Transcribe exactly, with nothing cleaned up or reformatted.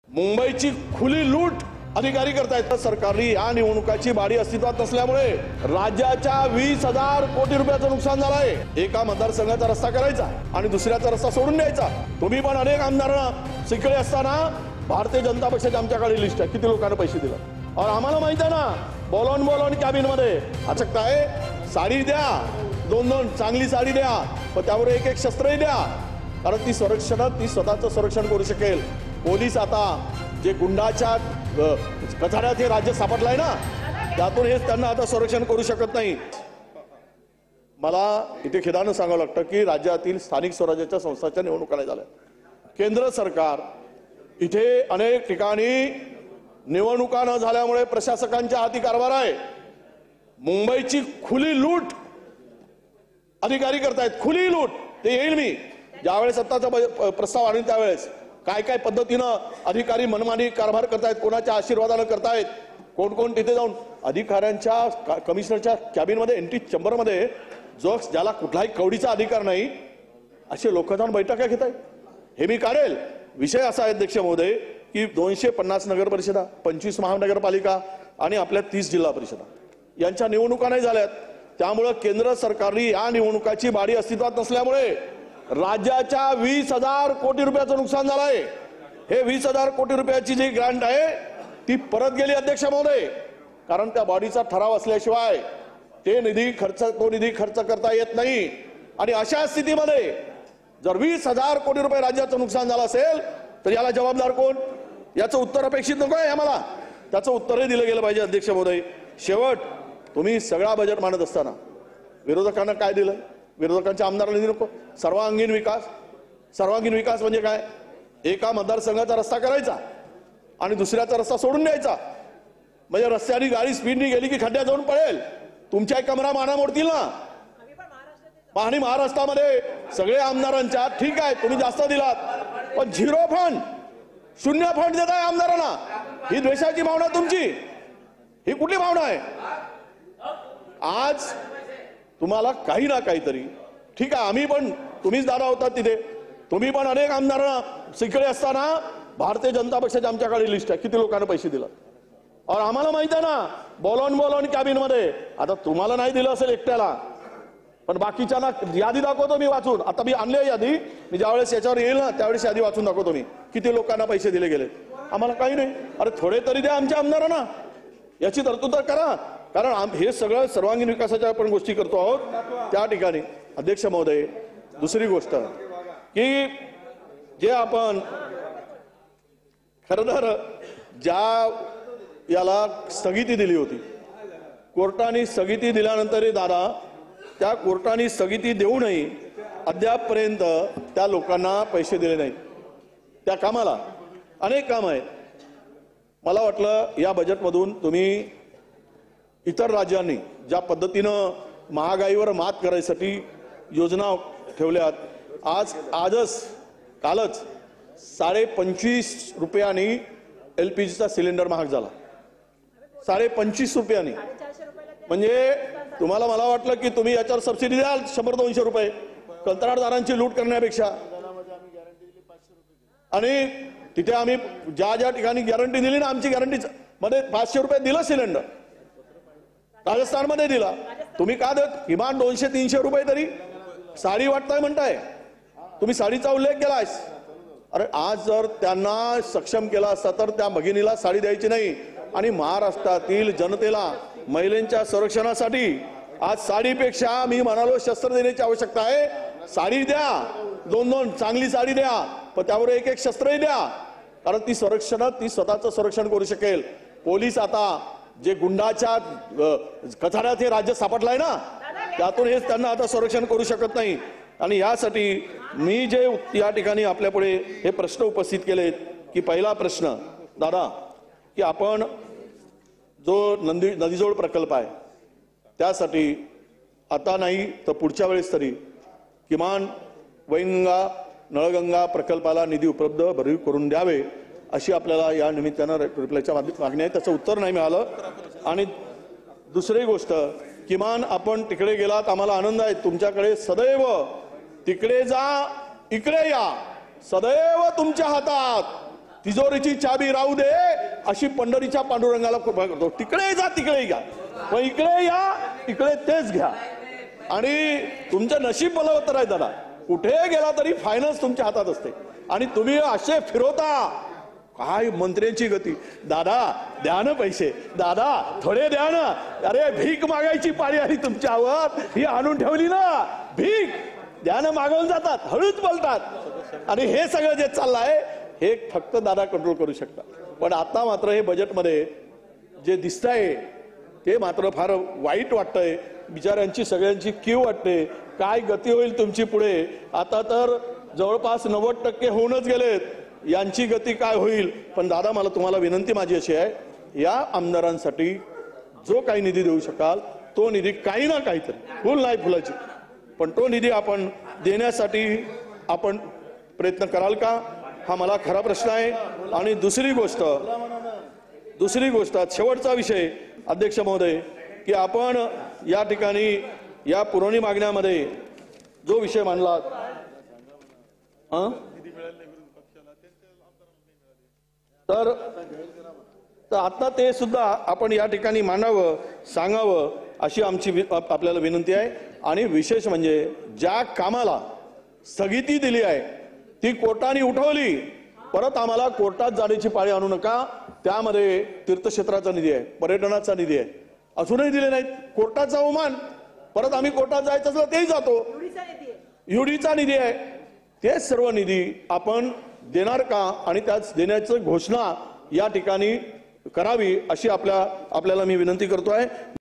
मुंबईची खुली लूट अधिकारी करतायत। सरकारने या निवडणुकाची बाडी अस्तित्वात नसल्यामुळे राज्याच्या वीस हजार कोटी रुपयाचं नुकसान झालंय। एका मतदारसंघाचा रस्ता करायचा आणि दुसऱ्याचा रस्ता सोडून द्यायचा। तुम्ही पण अनेक आमदारांना सिकडे असताना भारतीय जनता पक्षाची आमच्याकडे लिस्ट आहे, किती लोकांना पैसे दिले और आम्हाला माहित आहे ना, बोलून बोलून कॅबिन मध्ये असं काय साडी द्या, दोन दोन चांगली साडी द्या, पण त्यावर एक एक शस्त्रही द्या, कारण ती संरक्षणात ती स्वतःचं संरक्षण करू शकेल। पोलीस आता जे गुंडाच्या कचाड्यात हे राज्य सापडलाय ना, त्यातून हेच त्यांना आता संरक्षण करू शकत नाही। मला इथे खेदानं सांगावं लागतं की राज्यातील स्थानिक स्वराज्याच्या संस्थांच्या निवडणुका नाही झाल्या। केंद्र सरकार इथे अनेक ठिकाणी निवडणुका न झाल्यामुळे प्रशासकांच्या हाती कारभार आहे। मुंबईची खुली लूट अधिकारी करतायत, खुली लूट। ते येईल मी ज्यावेळेस सत्ताचा प्रस्ताव आणून त्यावेळेस काय काय पद्धतीनं अधिकारी मनमानी कारभार करतायत, कोणाच्या आशीर्वादानं करतायत, कोण कोण तिथे जाऊन अधिकाऱ्यांच्या कमिशनरच्या कॅबिनमध्ये एंट्री चेंबरमध्ये जो ज्याला कुठलाही कवडीचा अधिकार नाही असे लोक जाऊन बैठका घेत आहेत। हे मी काढेल। विषय असा आहे अध्यक्ष महोदय की दोनशे पन्नास नगर परिषदा, पंचवीस महानगरपालिका आणि आपल्या तीस जिल्हा परिषदा यांच्या निवडणुका नाही झाल्यात। त्यामुळे केंद्र सरकारने या निवडणुकाची बाडी अस्तित्वात नसल्यामुळे राज्याच्या वीस हजार कोटी रुपयाचं नुकसान झालंय। हे वीस हजार कोटी रुपयाची जी ग्रांट आहे ती परत गेली अध्यक्ष महोदय, कारण त्या बॉडीचा ठराव असल्याशिवाय ते निधी खर्च तो निधी खर्च करता येत नाही। आणि अशा स्थितीमध्ये जर वीस हजार कोटी रुपये राज्याचं नुकसान झालं असेल तर याला जबाबदार कोण, याचं उत्तर अपेक्षित नको आहे आम्हाला, त्याचं उत्तरही दिलं गेलं पाहिजे अध्यक्ष महोदय। शेवट तुम्ही सगळा बजेट मांडत असताना विरोधकांना काय दिलं, विरोधकांच्या आमदारांना नको सर्वांगीण विकास। सर्वांगीण विकास म्हणजे काय, एका मतदारसंघाचा रस्ता करायचा आणि दुसऱ्याचा रस्ता सोडून द्यायचा, म्हणजे रस्त्याने गाडी स्पीडने गेली की खड्ड्यात जाऊन पडेल, तुमच्या कमरा माना मोडतील ना। आणि महाराष्ट्रामध्ये सगळे आमदारांच्या ठीक आहे तुम्ही जास्त दिलात, पण झिरो फंड, शून्य फंड देताय आमदारांना, ही द्वेषाची भावना तुमची, ही कुठली भावना आहे? आज तुम्हाला काही ना काहीतरी ठीक आहे, आम्ही पण तुम्हीच दादा होतात तिथे, तुम्ही पण अनेक आमदारांना सिकडे असताना भारतीय जनता पक्षाची आमच्याकडे लिस्ट आहे, किती लोकांना पैसे दिले और आम्हाला माहित आहे ना, बोलून बोलून कॅबिन मध्ये। आता तुम्हाला नाही दिलं असेल एकट्याला, पण बाकीच्यांना यादी दाखवतो मी वाचून। आता मी आणली यादी, मी ज्यावेळेस याच्यावर येईल ना त्यावेळेस यादी वाचून दाखवतो मी किती लोकांना पैसे दिले गेले। आम्हाला काही नाही, अरे थोडे तरी द्या आमच्या आमदारांना, याची तरतूद करा, कारण हे सगळं सर्वांगीण विकासाच्या आपण गोष्टी करतो आहोत त्या ठिकाणी। अध्यक्ष महोदय, दुसरी गोष्ट की जे आपण खरं तर ज्या याला स्थगिती दिली होती, कोर्टाने स्थगिती दिल्यानंतरही दादा त्या कोर्टाने स्थगिती देऊनही अद्यापपर्यंत त्या लोकांना पैसे दिले नाहीत। त्या कामाला अनेक काम आहेत। मला वाटलं या बजेटमधून तुम्ही इतर राज्यांनी ज्या पद्धतीनं महागाईवर मात करायसाठी योजना ठेवल्यात, आज आजच कालच साडे पंचवीस रुपयांनी एल पी जीचा सिलेंडर महाग झाला, साडे पंचवीस रुपयांनी। म्हणजे तुम्हाला मला वाटलं की तुम्ही याच्यावर सबसिडी द्याल शंभर दोनशे रुपये कंत्राटदारांची लूट करण्यापेक्षा, आणि तिथे आम्ही ज्या ज्या ठिकाणी गॅरंटी दिली ना, आमची गॅरंटी मध्ये पाचशे रुपये दिलं सिलेंडर, राजस्थानमध्ये दिला, तुम्ही का देत किमान दोनशे तीनशे रुपये तरी साडी वाटताय म्हणताय, तुम्ही साडीचा उल्लेख केलाय। अरे आज जर त्यांना सक्षम केला असता तर त्या भगिनीला साडी द्यायची नाही, आणि महाराष्ट्रातील जनतेला महिलांच्या संरक्षणासाठी आज साडीपेक्षा मी म्हणालो शस्त्र देण्याची आवश्यकता आहे। साडी द्या, दोन दोन चांगली साडी द्या, पण त्यावर एक एक शस्त्रही द्या, कारण ती संरक्षणात ती स्वतःचं संरक्षण करू शकेल। पोलीस आता जे गुंडाच्या कचाड्यात हे राज्य सापडलाय ना, त्यातून हेच त्यांना आता संरक्षण करू शकत नाही। आणि यासाठी मी जे या ठिकाणी आपल्या पुढे हे प्रश्न उपस्थित केलेत की पहिला प्रश्न दादा की आपण जो नंदी नदीजोड प्रकल्प आहे त्यासाठी आता नाही तर पुढच्या वेळेस तरी किमान वैनगंगा नळगंगा प्रकल्पाला निधी उपलब्ध भरीव करून द्यावे अशी आपल्याला या निमित्तानं रिप्लायच्या मागणी आहे, त्याचं उत्तर नाही मिळालं। आणि दुसरी गोष्ट, किमान आपण तिकडे गेलात आम्हाला आनंद आहे, तुमच्याकडे सदैव तिकडे जा इकडे या, सदैव तुमच्या हातात तिजोरीची चाबी राहू दे अशी पंढरीच्या पांडुरंगाला कृपा करतो. तिकडे जा तिकडे घ्या, पण इकडे या इकडे तेच घ्या. आणि तुमचं नशीब बलवत्तर आहे दादा, कुठे गेला तरी फायनान्स तुमच्या हातात असते आणि तुम्ही असे फिरवता. काय मंत्र्यांची गती. दादा द्या ना पैसे, दादा थोडे द्या ना. अरे भीक मागायची पाळी आली तुमच्यावर, ही आणून ठेवली ना भीक. द्या ना, मागवून जातात, हळूच बोलतात. आणि हे सगळं जे चाललंय हे फक्त दादा कंट्रोल करू शकतात. पण आता मात्र हे बजेटमध्ये जे दिसतंय ते मात्र फार वाईट वाटतंय. बिचाऱ्यांची सगळ्यांची कीव वाटते. काय गती होईल तुमची पुढे. आता तर जवळपास नव्वद टक्के होऊनच गेलेत, यांची गती काय होईल. पण दादा मला तुम्हाला विनंती माझी अशी आहे, या आमदारांसाठी जो काही निधी देऊ शकाल तो निधी काही ना काहीतरी, फुल नाही फुलाची, पण तो निधी आपण देण्यासाठी आपण प्रयत्न कराल का, हा मला खरा प्रश्न आहे. आणि दुसरी गोष्ट दुसरी गोष्ट शेवटचा विषय अध्यक्ष महोदय, की आपण या ठिकाणी या पुरवणी मागण्यामध्ये जो विषय मांडला तर तर आता ते सुद्धा आपण या ठिकाणी मांडावं, सांगावं अशी आमची आपल्याला विनंती आहे. आणि विशेष म्हणजे ज्या कामाला स्थगिती दिली आहे ती कोर्टाने उठवली, परत आम्हाला कोर्टात जाण्याची पाळी आणू नका. त्यामध्ये तीर्थक्षेत्राचा निधी आहे, पर्यटनाचा निधी आहे, अजूनही दिले नाहीत. कोर्टाचा अवमान, परत आम्ही कोर्टात जायचं असलं तेही जातो. युडीचा निधी आहे, ते सर्व निधी आपण देणार का आणि त्याच देण्याची घोषणा या ठिकाणी करावी अशी आपल्या आपल्याला मी विनंती करतो आहे.